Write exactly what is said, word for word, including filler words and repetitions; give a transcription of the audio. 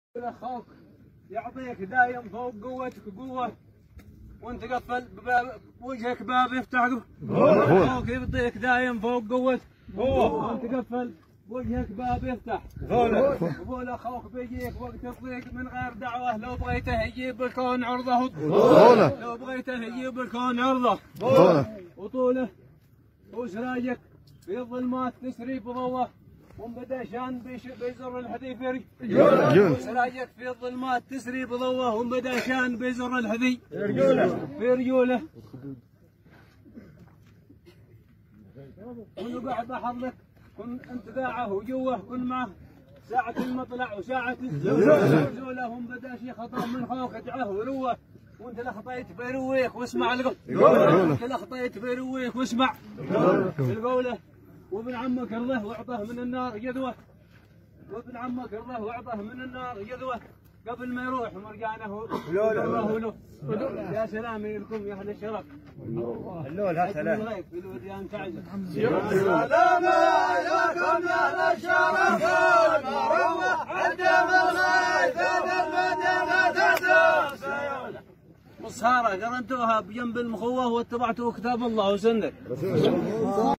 اخوك يعطيك دايم فوق قوتك قوه وانت قفل بوجهك باب يفتح. اخوك يعطيك دايم فوق قوتك وانت قفل وجهك باب يفتح. قول اخوك بيجيك وقت الضيق من غير دعوه، لو بغيته يجيب الكون عرضه، لو بغيته يجيب الكون عرضه وطوله وسراجك في الظلمات تسري بضوه، ومبداشان بيزر الحذي في وسراجك في الظلمات تسري بضوه، ومبداشان بيزر الحذي في رجوله. ونقع بحر لك كن انت ذاعه وجوه، كن معه ساعة المطلع وساعة النزول، هم بداشي خطر من خوك ادعه وروه، وانت لخطيت بيرويك واسمع القول، انت لخطيت بيرويك واسمع القوله. وابن عمك رضه واعطه من النار جذوه، وابن عمك رضه واعطه من النار جذوه، قبل ما يروح مرجانه له. يا سلام لكم يا اهل الشرف. اللول ها سلام في الوديان تعزف. سلام عليكم يا اهل الشرف والمروه، عندما الغيث بالمدينه تدوس. والصهاره قرنتوها بجنب المخوه واتبعتوا كتاب الله وسنه.